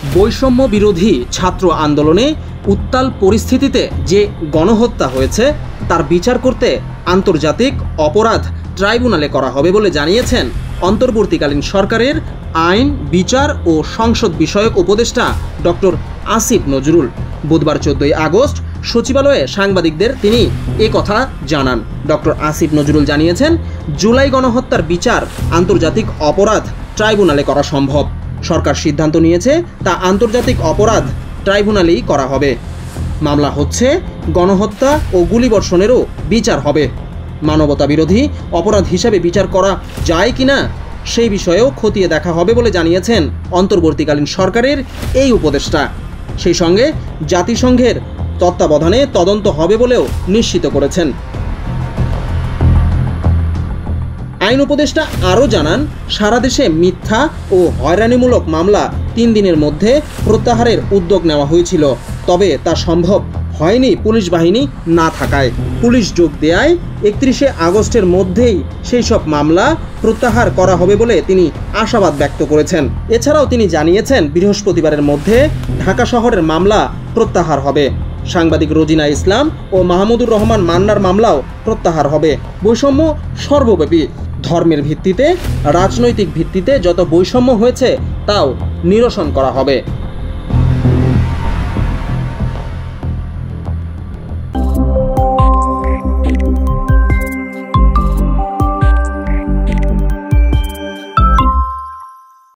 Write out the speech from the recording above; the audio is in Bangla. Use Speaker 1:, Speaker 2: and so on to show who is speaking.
Speaker 1: বৈষম্য বিরোধী ছাত্র আন্দোলনে উত্তাল পরিস্থিতিতে যে গণহত্যা হয়েছে তার বিচার করতে আন্তর্জাতিক অপরাধ ট্রাইব্যুনালে করা হবে বলে জানিয়েছেন অন্তর্বর্তীকালীন সরকারের আইন, বিচার ও সংসদ বিষয়ক উপদেষ্টা ডক্টর আসিফ নজরুল। বুধবার 14 আগস্ট সচিবালয়ে সাংবাদিকদের তিনি কথা জানান। ডক্টর আসিফ নজরুল জানিয়েছেন, জুলাই গণহত্যার বিচার আন্তর্জাতিক অপরাধ ট্রাইব্যুনালে করা সম্ভব। সরকার সিদ্ধান্ত নিয়েছে তা আন্তর্জাতিক অপরাধ ট্রাইব্যুনালেই করা হবে। মামলা হচ্ছে গণহত্যা ও গুলিবর্ষণেরও বিচার হবে। মানবতা বিরোধী অপরাধ হিসাবে বিচার করা যায় কিনা সেই বিষয়েও খতিয়ে দেখা হবে বলে জানিয়েছেন অন্তর্বর্তীকালীন সরকারের এই উপদেষ্টা। সেই সঙ্গে জাতিসংঘের তত্ত্বাবধানে তদন্ত হবে বলেও নিশ্চিত করেছেন। আইন উপদেষ্টা আরও জানান, সারা দেশে মিথ্যা ও হয়রানিমূলক মামলা 3 দিনের মধ্যে প্রত্যাহারের উদ্যোগ নেওয়া হয়েছিল, তবে তা সম্ভব হয়নি পুলিশ বাহিনী না থাকায়। পুলিশ যোগ দেয়ায় 31 আগস্টের মধ্যেই সেই সব মামলা প্রত্যাহার করা হবে বলে তিনি আশাবাদ ব্যক্ত করেছেন। এছাড়াও তিনি জানিয়েছেন, বৃহস্পতিবারের মধ্যে ঢাকা শহরের মামলা প্রত্যাহার হবে। সাংবাদিক রোজিনা ইসলাম ও মাহমুদুর রহমান মান্নার মামলাও প্রত্যাহার হবে। বৈষম্য সর্বব্যাপী, ধর্মের ভিত্তিতে, রাজনৈতিক ভিত্তিতে যত বৈষম্য হয়েছে তাও নিরসন করা হবে।